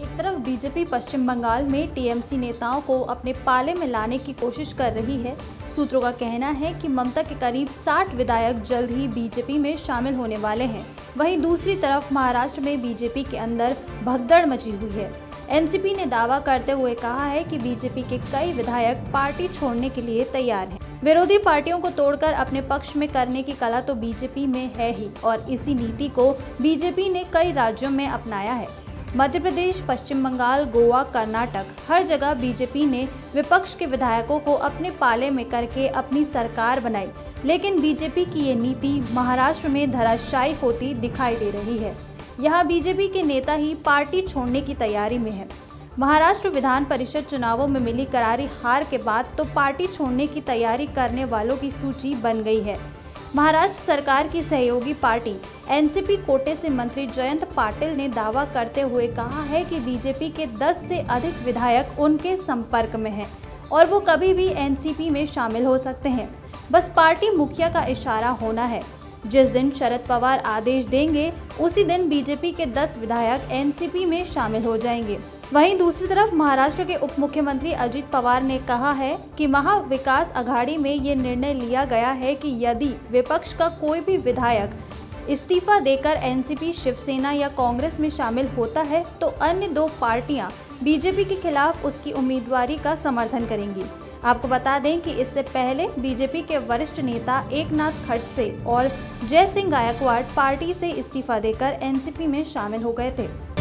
एक तरफ बीजेपी पश्चिम बंगाल में टीएमसी नेताओं को अपने पाले में लाने की कोशिश कर रही है। सूत्रों का कहना है कि ममता के करीब 60 विधायक जल्द ही बीजेपी में शामिल होने वाले हैं। वहीं दूसरी तरफ महाराष्ट्र में बीजेपी के अंदर भगदड़ मची हुई है। एनसीपी ने दावा करते हुए कहा है कि बीजेपी के कई विधायक पार्टी छोड़ने के लिए तैयार हैं। विरोधी पार्टियों को तोड़कर अपने पक्ष में करने की कला तो बीजेपी में है ही, और इसी नीति को बीजेपी ने कई राज्यों में अपनाया है। मध्य प्रदेश, पश्चिम बंगाल, गोवा, कर्नाटक, हर जगह बीजेपी ने विपक्ष के विधायकों को अपने पाले में करके अपनी सरकार बनाई। लेकिन बीजेपी की ये नीति महाराष्ट्र में धराशायी होती दिखाई दे रही है। यहाँ बीजेपी के नेता ही पार्टी छोड़ने की तैयारी में है। महाराष्ट्र विधान परिषद चुनावों में मिली करारी हार के बाद तो पार्टी छोड़ने की तैयारी करने वालों की सूची बन गई है। महाराष्ट्र सरकार की सहयोगी पार्टी एनसीपी कोटे से मंत्री जयंत पाटिल ने दावा करते हुए कहा है कि बीजेपी के 10 से अधिक विधायक उनके संपर्क में हैं और वो कभी भी एनसीपी में शामिल हो सकते हैं। बस पार्टी मुखिया का इशारा होना है। जिस दिन शरद पवार आदेश देंगे उसी दिन बीजेपी के 10 विधायक एनसीपी में शामिल हो जाएंगे। वहीं दूसरी तरफ महाराष्ट्र के उप मुख्यमंत्री अजित पवार ने कहा है कि महा विकास अघाड़ी में ये निर्णय लिया गया है कि यदि विपक्ष का कोई भी विधायक इस्तीफा देकर एनसीपी, शिवसेना या कांग्रेस में शामिल होता है तो अन्य दो पार्टियां बीजेपी के खिलाफ उसकी उम्मीदवारी का समर्थन करेंगी। आपको बता दें कि इससे पहले बीजेपी के वरिष्ठ नेता एकनाथ खड़से और जय सिंह गायकवाड़ पार्टी से इस्तीफा देकर एनसीपी में शामिल हो गए थे।